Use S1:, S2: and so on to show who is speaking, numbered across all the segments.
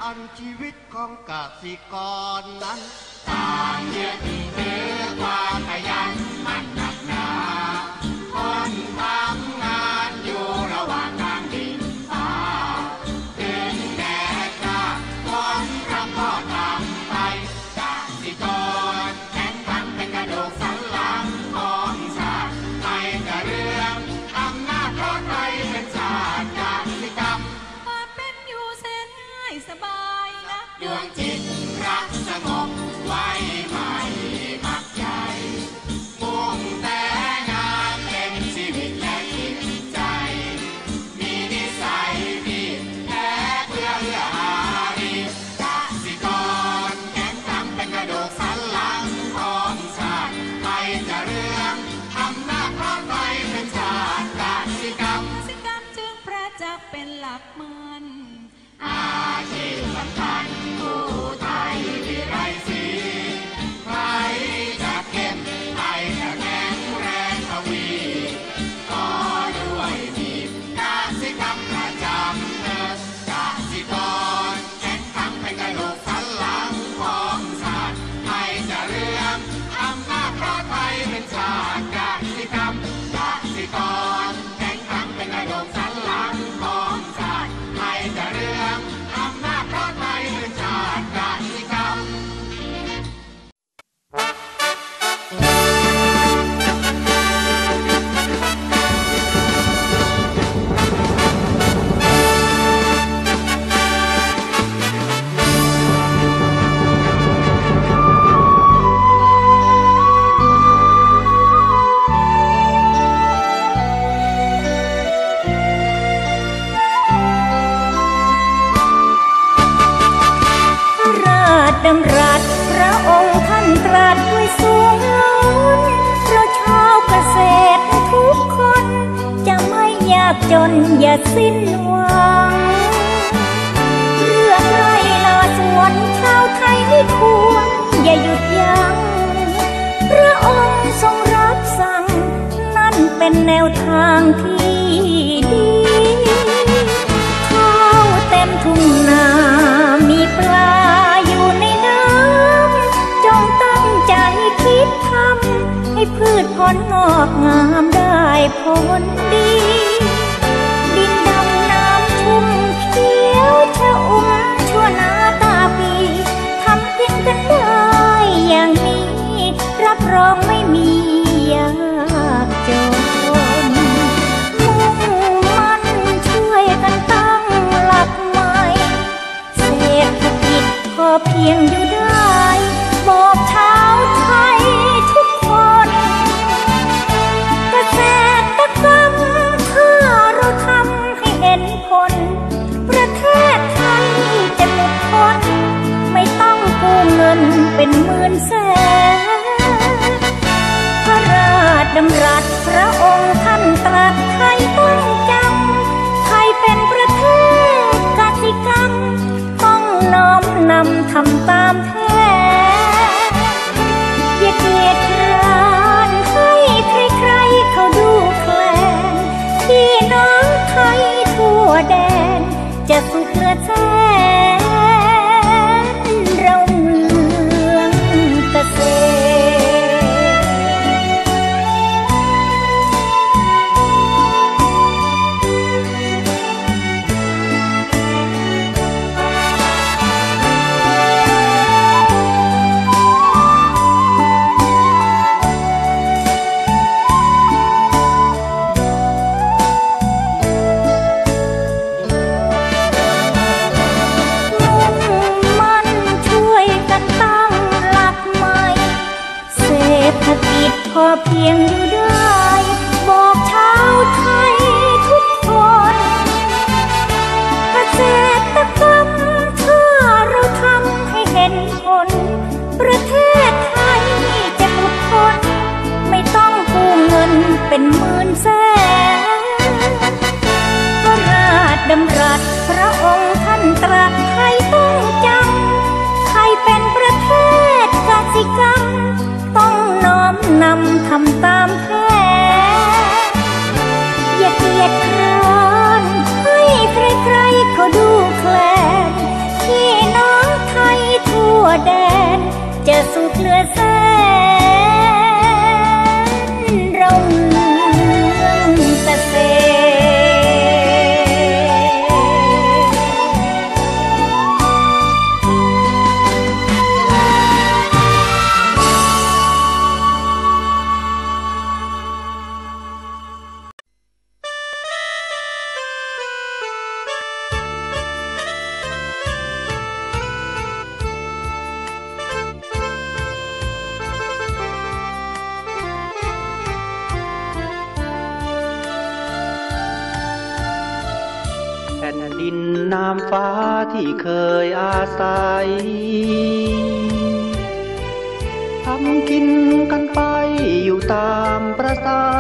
S1: อันชีวิตของเกษตรกรนั้นต่างยึดถือความขยันมั่นหนักหนาคนทำงานอยู่ระหว่างทางดินฟ้าถึงแดดจ้าคนทำก็ทำไปเกษตรกรแข็งขันเป็นกระดูกสันหลังของชาติไทยกระเรื่องอำนาจรถไฟเป็นชาติเกษตรกรรม
S2: ความเป็นอยู่แสนง่ายสบายนะ
S1: ดวงจิตรักสงบไว้ไม่มักใหญ่มุ่งแต่งานเป็นชีวิตและจิตใจมีนิสัยดีแท้เพื่ออารีเกษตรกรแข็งขันเป็นกระดูกสันหลังของชาติไทยจะเรื่องอำนาจรถไฟเป็นชาติเกษตรกรรม
S2: จึงประจักษ์เป็นหลักมัน
S1: อาชีพสำคัญผู้ไทยวิไลศรีใครจะเข้มไทยจะแข็งแรงทวีก็ด้วยมีเกษตรกรรมประจำเนินเกษตรกรแข็งขันเป็นกระดูกสันหลังของชาติไทยจะเรื่องอำนาจรถไฟเป็นชาติเกษตรกรรมเกษตรกรแข็งขันเป็นกระดูกสันหลังของชาติไทยจะเรื่องอำนาจรถไฟเป็นชาติเกษตรกรรม
S2: ดำรัสพระองค์ท่านตรัสไว้สูงล้นเราชาวเกษตรทุกคนจะไม่ยากจนอย่าสิ้นหวังเรื่องไร่นาสวนชาวไทยไม่ควรอย่าหยุดยั้งพระองค์ทรงรับสั่งนั่นเป็นแนวทางที่ดีข้าวเต็มทุ่งนามีปลาคิดทำให้พืชผลงอกงามได้ผลดีดินดำน้ำชุ่มเขียวชะอุ่มชั่วนาตาปีทำกินกันได้อย่างนี้รับรองไม่มียากจนมุ่งมั่นช่วยกันตั้งหลักใหม่เศรษฐกิจพอเพียงอยู่ได้บอกชาวไทยทุกคนเกษตรกรรมถ้าเราทำให้เห็นผลประเทศไทยจะหลุดพ้นไม่ต้องกู้เงินเป็นหมื่นแสนพระราชดำรัสพระองค์ท่านตรัสไทยต้องจำไทยเป็นประเทศกสิกรรมต้องน้อมนำทำตามแผนอย่าเกียจคร้านให้ใครๆเขาดูแคลนพี่น้องไทยทั่วแดนจะสุขเหลือแสนเราเมืองเกษพอเพียงอยู่ได้บอกชาวไทยทุกคนเกษตรกรรมถ้าเราทำให้เห็นผลประเทศไทยจะหลุดพ้นไม่ต้องกู้เงินเป็นหมื่นแสนพระราชดำรัสพระองค์ท่านตรัสไทยต้องจำไทยเป็นประเทศกสิกรรมต้องน้อมนำทำตามแผนอย่าเกียจคร้านให้ใครๆเขาดูแคลนที่แดนจะสุขเหลือแสนเราเมืองเกษ
S3: ดินน้ำฟ้าที่เคยอาศัยทำกินกันไปอยู่ตามประสา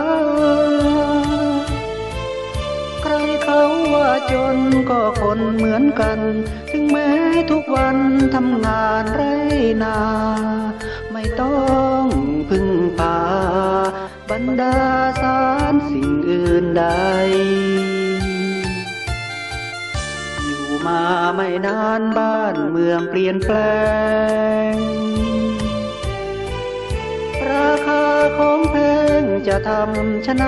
S3: ใครเขาว่าจนก็คนเหมือนกันถึงแม้ทุกวันทำงานไร่นาไม่ต้องพึ่งพาบรรดาสารสิ่งอื่นใดมาไม่นานบ้านเมืองเปลี่ยนแปลงราคาของแพงจะทำชะไหน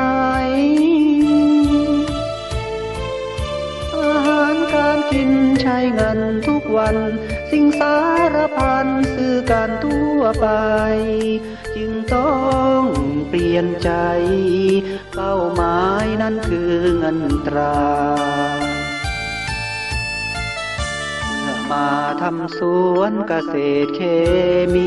S3: อาหารการกินใช้เงินทุกวันสิ่งสารพันซื้อกันทั่วไปจึงต้องเปลี่ยนใจเป้าหมายนั้นคือเงินตรามาทำสวนเกษตรเคมี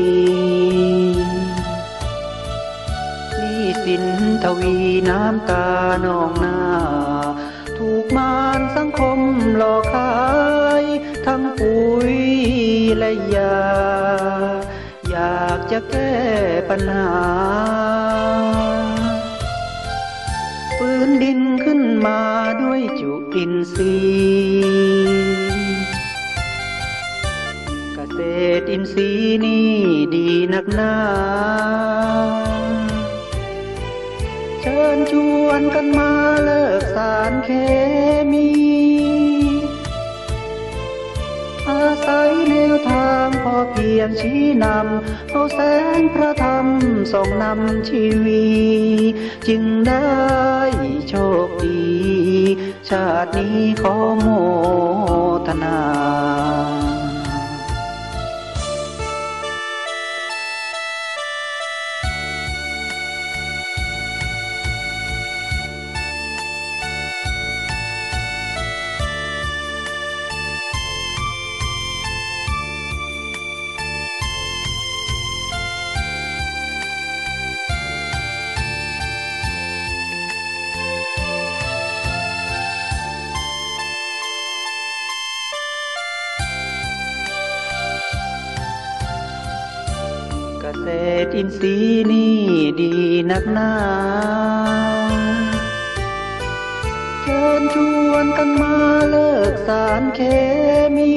S3: สินทวีน้ำตานองหน้าถูกมารสังคมหลอกขายทั้งปุ๋ยและยาอยากจะแก้ปัญหาฟื้นดินขึ้นมาด้วยจุลินทรีย์เกษตรอินทรีย์นี่ดีนักหนาเชิญชวนกันมาเลิกสารเคมีอาศัยแนวทางพอเพียงชี้นำเอาแสงพระธรรมส่องนำชีวีจึงได้โชคดีชาตินี้ขอโมทนาเกษตรอินทรีย์นี่ดีนักหนาเชิญชวนกันมาเลิกสารเคมี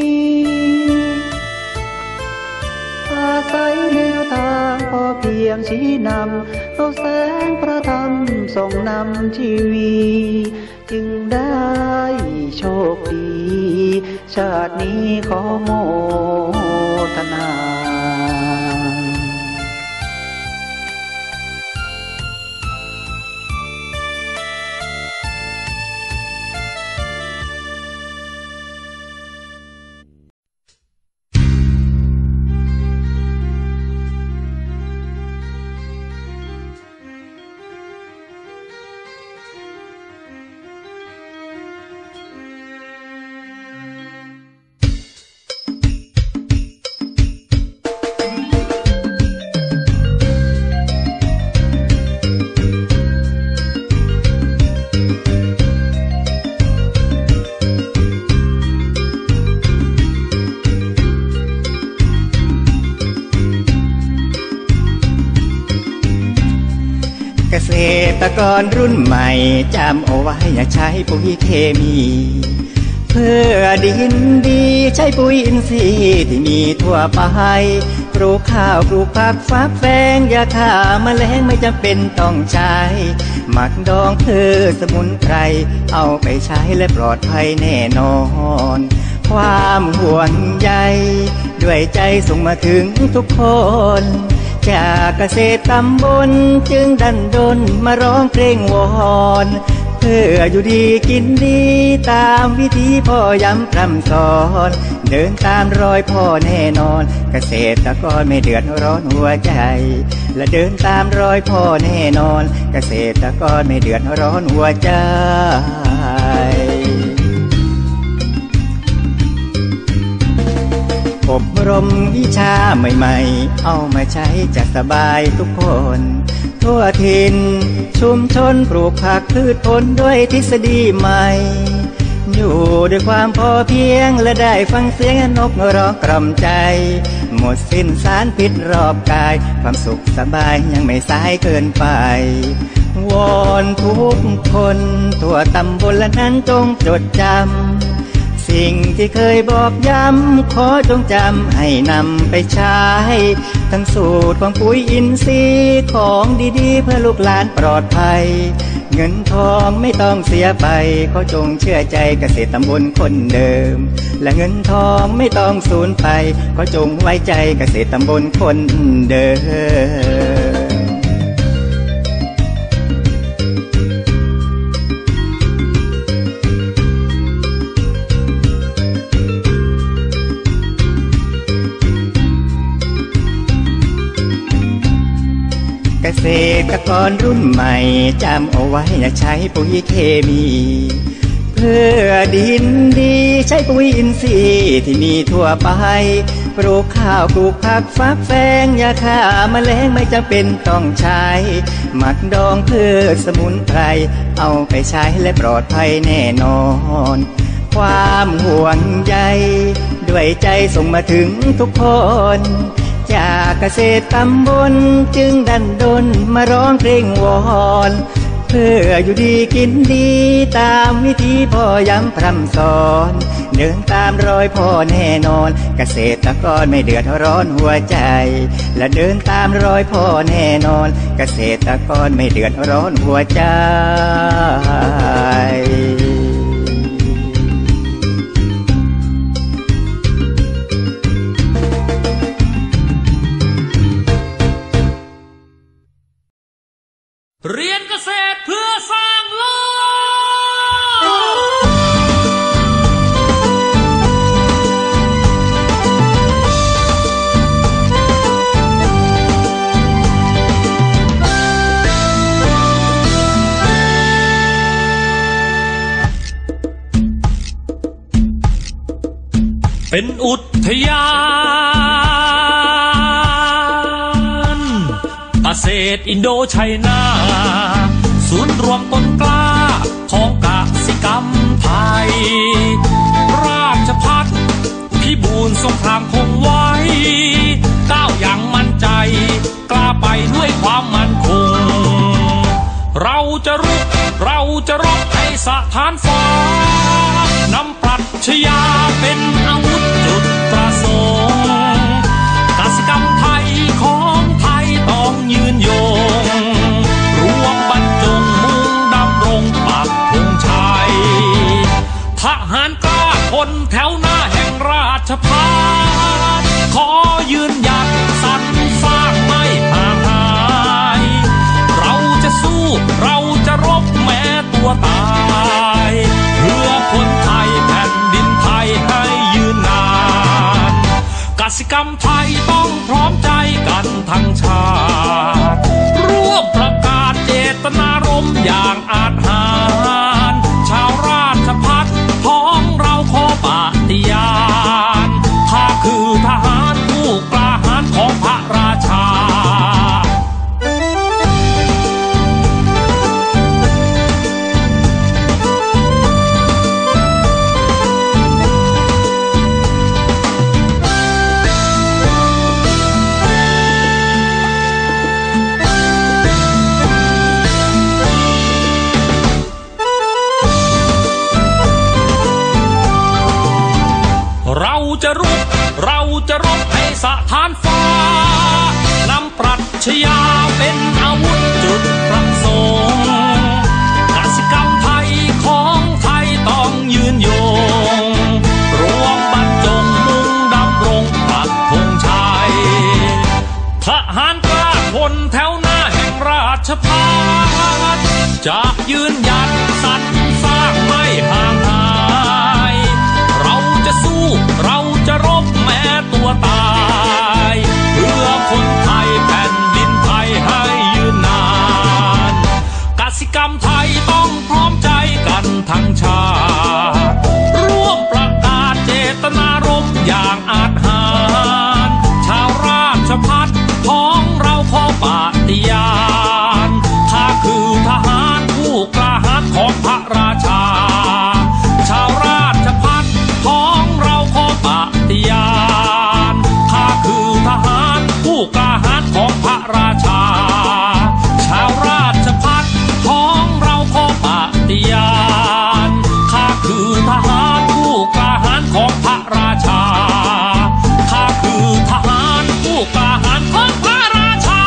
S3: อาศัยแนวทางพอเพียงชี้นำเอาแสงพระธรรมส่องนำชีวีจึงได้โชคดีชาตินี้ขอโมทนา
S4: เกษตรกรรุ่นใหม่จำเอาไว้อย่าใช้ปุ๋ยเคมีเพื่อดินดีใช้ปุ๋ยอินทรีย์ที่มีทั่วไปปลูกข้าวปลูกผักฟักแฟงยาฆ่าแมลงไม่จำเป็นต้องใช้หมักดองพืชสมุนไพรเอาไปใช้และปลอดภัยแน่นอนผความห่วงใยด้วยใจส่งมาถึงทุกคนจากเกษตรตำบลจึงดันดนมาร้องเพลงวอนเพื่ออยู่ดีกินดีตามวิธีพ่อย้ำพร่ำสอนเดินตามรอยพ่อแน่นอนเกษตรกรไม่เดือดร้อนหัวใจและเดินตามรอยพ่อแน่นอนเกษตรกรไม่เดือดร้อนหัวใจอบรมวิชาใหม่ๆเอามาใช้จะสบายทุกคนทั่วถิ่นชุมชนปลูกผักพืชผลด้วยทฤษฎีใหม่อยู่ด้วยความพอเพียงและได้ฟังเสียงนกร้องกล่อมใจหมดสิ้นสารพิษรอบกายความสุขสบายยังไม่สายเกินไปวอนทุกคนทั่วตำบลนั้นจงจดจำสิ่งที่เคยบอกย้ำขอจงจำให้นำไปใช้ทั้งสูตรของปุ๋ยอินทรีย์ของดีๆเพื่อลูกหลานปลอดภัยเงินทองไม่ต้องเสียไปขอจงเชื่อใจเกษตรตำบลคนเดิมและเงินทองไม่ต้องสูญไปขอจงไว้ใจเกษตรตำบลคนเดิมเกษตรกรรุ่นใหม่จำเอาไว้อย่าใช้ปุ๋ยเคมีเพื่อดินดีใช้ปุ๋ยอินทรีย์ที่มีทั่วไปปลูกข้าวปลูกผักฟักแฟงยาฆ่าแมลงไม่จำเป็นต้องใช้หมักดองพืชสมุนไพรเอาไปใช้และปลอดภัยแน่นอนความห่วงใยด้วยใจส่งมาถึงทุกคนจากเกษตรตำบลจึงดันดนมาร้องเพลงวอนเพื่ออยู่ดีกินดีตามวิธีพ่อย้ำพร่ำสอนเดินตามรอยพ่อแน่นอนเกษตรกรไม่เดือดร้อนหัวใจและเดินตามรอยพ่อแน่นอนเกษตรกรไม่เดือดร้อนหัวใจ
S5: เรียนเกษตรเพื่อสร้างโลกเป็นอุทยานเกษตรอินโดไชน่าศูนย์รวมต้นกล้าของกสิกรรมไทยราชภัฏพิบูลสงครามคงไว้ก้าวอย่างมั่นใจกล้าไปด้วยความมั่นคงเราจะรุกเราจะรบให้สถานฟ้านำปรัชญาเป็นอาวุธจุดประสงค์กสิกรรมไทยของไทยต้องยืนยงรวมบรรจงมุ่งดำรงปักธงชัยทหารกล้าคนแถวหน้าแห่งราชภัฏขอยืนหยัดสรรสร้างไม่ห่างหายเราจะสู้เราจะรบแม้ตัวตายเพื่อคนไทยแผ่นดินไทยให้ยืนนานกสิกรรมไทยต้องพร้อมใจกันทั้งชาติร่วมประกาศเจตนารมณ์อย่างอาจหารชาวราชภัฏของเราขอปฏิญาณข้าคือทหารผู้กล้าหาญของพระราชาเราจะรุกเราจะรบให้สถานฟ้านำปรัชญาเป็นอาวุธจุดประสงค์กสิกรรมไทยของไทยต้องยืนยงรวมพัฒน์จะยืนหยัดสรรสร้างไม่ห่างหายเราจะสู้เราจะรบแม้ตัวตายเพื่อคนไทยแผ่นดินไทยให้ยืนนานกสิกรรมไทยต้องพร้อมใจกันทั้งชาติร่วมประกาศเจตนารมณ์อย่างอาจหาญชาวราชภัฏท้องเราขอปฏิญาณข้าคือทหารผู้กล้าหาญของพระราชาชาวราชภัฏท้องเราขอปฏิญาณข้าคือทหารผู้กล้าหาญของพระราชาชาวราชภัฏท้องเราขอปฏิญาณข้าคือทหารผู้กล้าหาญของพระราชาข้าคือทหารผู้กล้าหาญของพระราชา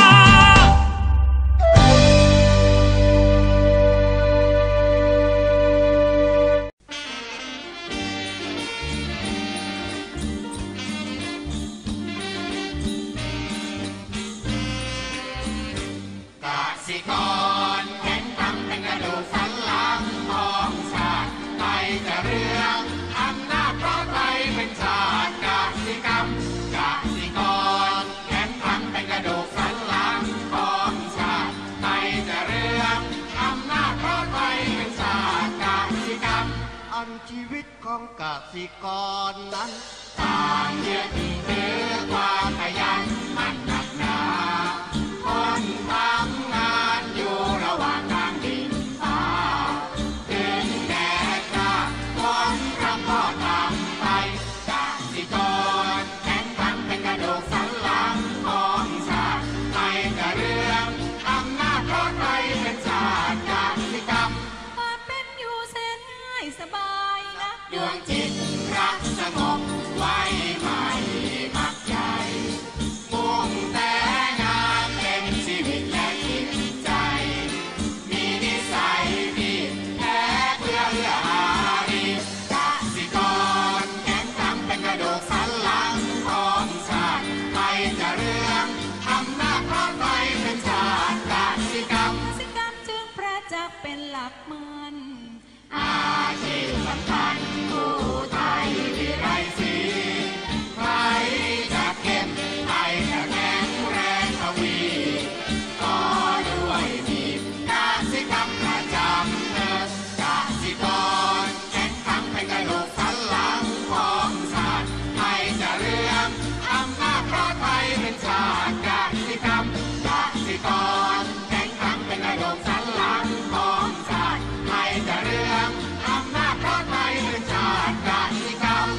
S1: กสิกรแข็งขังเป็นกระดูกสันหลังของชาติไทยจะเรืองอำนาจเพราะไทยเป็นชาติกสิกรรมกสิกรแข็งขังเป็นกระดูกสันหลังของชาติไทยจะเรืองอำนาจเพราะไทยเป็นชาติกสิกรรมอันชีวิตของกสิกรนั้นต่างยึดถือความขยันมันหนักหนาคนทำงานอยู่ระหว่างทางดินฟ้าถึงแดดจ้าคนทำพ่อทำไปกสิกรแข็งขันเป็นกระดูกสันหลังของชาติไทยจะเรืองอำนาจเพราะไทยเป็นชาติกสิกรรม
S6: ความเป็นอยู่แสนง่ายสบายนะ
S1: ดวงจิตรักสงบไว้ไม่มักใหญ่มุ่งแต่งานเป็นชีวิตและจิตใจมีนิสัยดีแท้เพื่ออารีกสิกรแข็งขังเป็นกระดูกสันหลังของชาติไทยจะเรืองอำนาจเพราะไทยเป็นชาติกสิกรรม
S6: สิกรรมจึงประจักษ์เป็นหลักมัน
S1: อาชีพสำคัญผู้ไทยวิไลศรีใครจะเข้มใครจะแข็งแรงทวีก็ด้วยมีกสิกรรมประจำเนินกสิกรแข็งขังเป็นกระดูกสันหลังของชาติไทยจะเรืองอำนาจเพราะไทยเป็นชาติกสิกรรมกสิกรแข็งขังเป็นกระดูกสันหลังของชาติไทยจะเรืองอำนาจเพราะไทยเป็นชาติกสิกรรม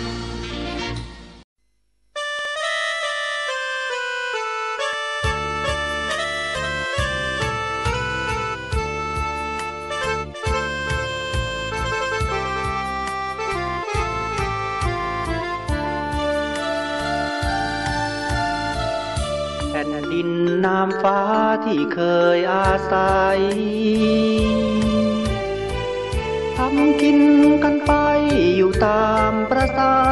S3: แผ่นดินน้ำฟ้าที่เคยอาศัยทำกินกันไปอยู่ตามประสา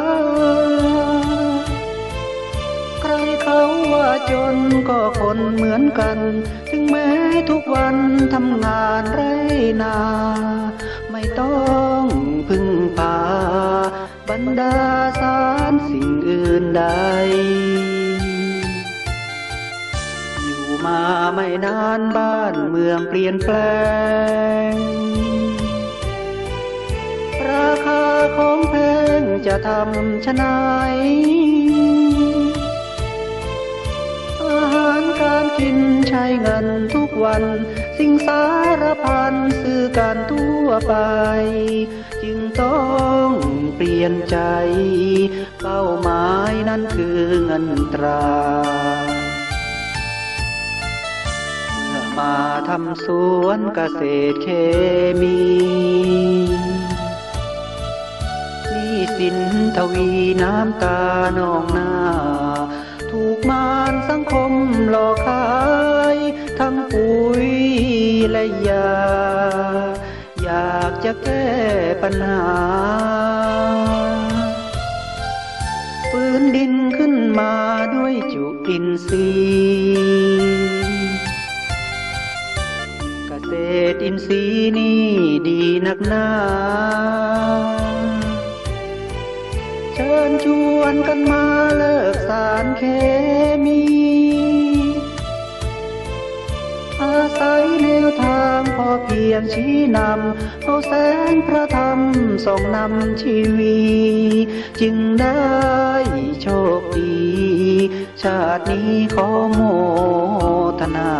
S3: ใครเขาว่าจนก็คนเหมือนกันถึงแม้ทุกวันทำงานไรนาไม่ต้องพึ่งพาบรรดาสารสิ่งอื่นใดมาไม่นานบ้านเมืองเปลี่ยนแปลงราคาของแพงจะทำชะไหนอาหารการกินใช้เงินทุกวันสิ่งสารพันซื้อกันทั่วไปจึงต้องเปลี่ยนใจเป้าหมายนั้นคือเงินตรามาทำสวนเกษตรเคมีสินทวีน้ำตานองหน้าถูกมารสังคมหลอกขายทั้งปุ๋ยและยาอยากจะแก้ปัญหาฟื้นดินขึ้นมาด้วยจุลินทรีย์ตรอินทรีย์นี่ดีนักหนาเชิญชวนกันมาเลิกสารเคมีอาศัยแนวทางพอเพียงชี้นำเอาแสงพระธรรมส่องนำชีวีจึงได้โชคดีชาตินี้ขอโมทนา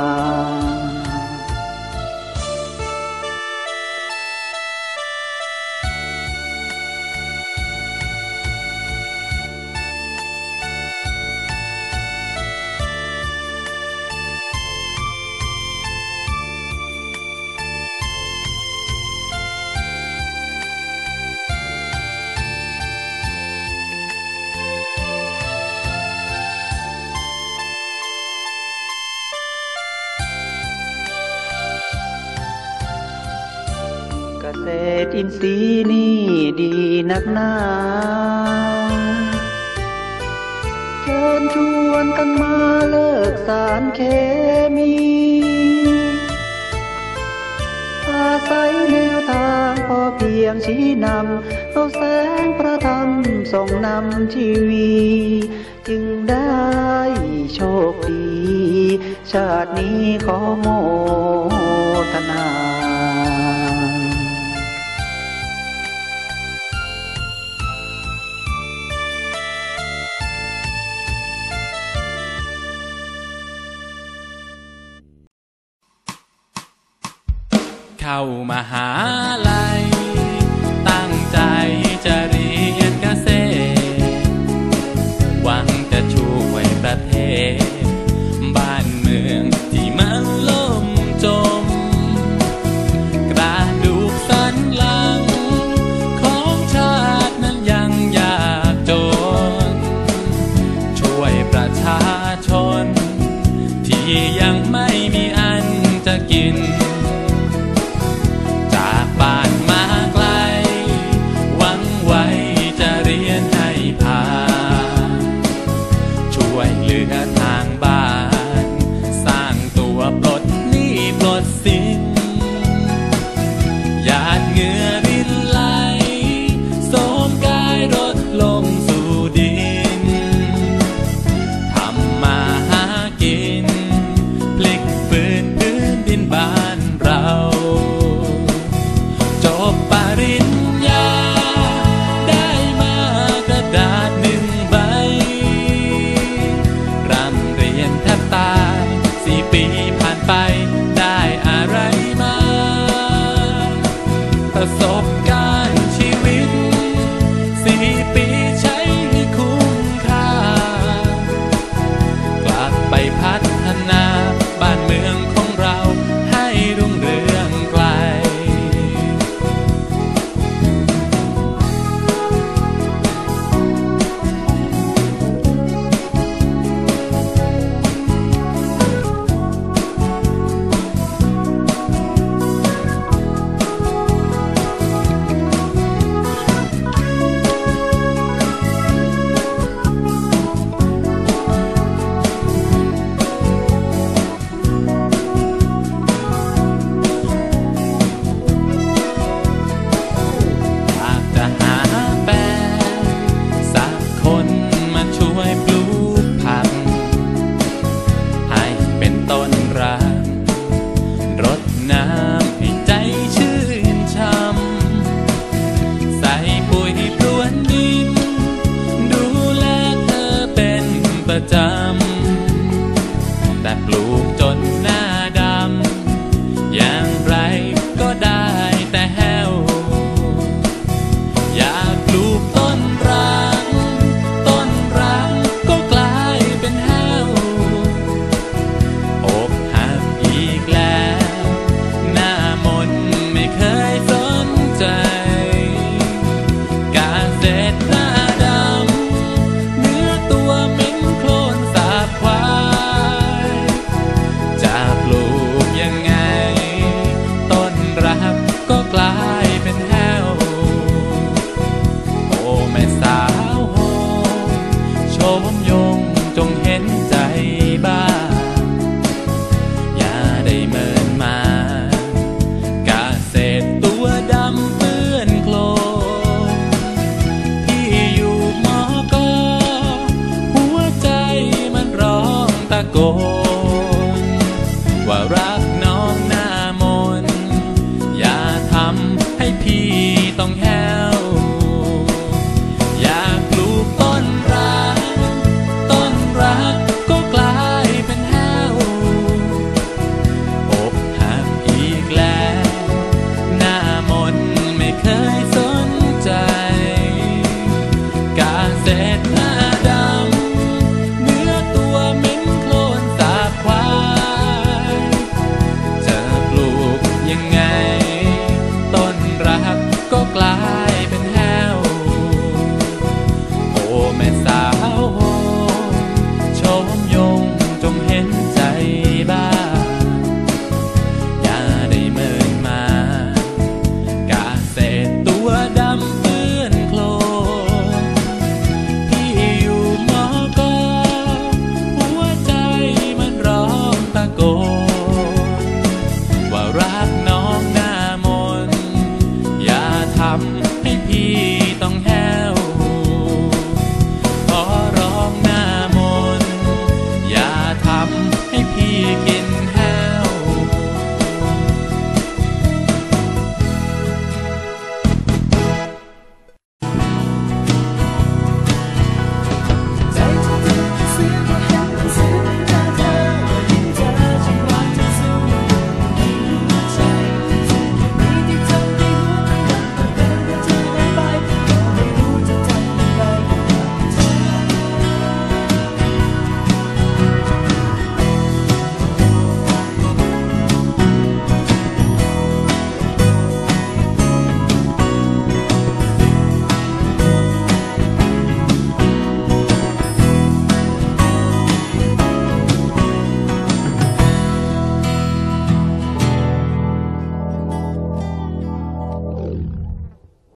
S3: เกษตรอินทรีย์นี่ดีนักหนาเชิญชวนกันมาเลิกสารเคมีอาศัยแนวทางพอเพียงชี้นำเอาแสงพระธรรมส่องนำชีวีจึงได้โชคดีชาตินี้ขอโมทนา
S7: เข้ามหาลัยตั้งใจจะเรียนเกษตรหวังจะช่วยประเทศบ้านเมืองที่มันล่มจมกระดูกสันหลังของชาตินั้นยังยากจนช่วยประชาชนที่ยังไม่มีอันจะกินบ้านมาไกลหวังไว้จะเรียนให้ผ่านช่วยเหลือทางบ้านสร้างตัวปลดหนี้ปลดสินหยาดเหงื่อรินไหลโสมกายรดลงสู่ดินทำมาหากินพลิกฟื้นพื้นดินบ้านเราจบปริญญาได้มากระดาษ1 ใบร่ำเรียนแทบตาย4 ปีผ่านไปได้อะไรมาประสบการณ์ชีวิต4 ปีใช้ให้คุ้มค่ากลับไปพัฒนาบ้านเมืองของเราให้รุ่งเรืองไกลประจำ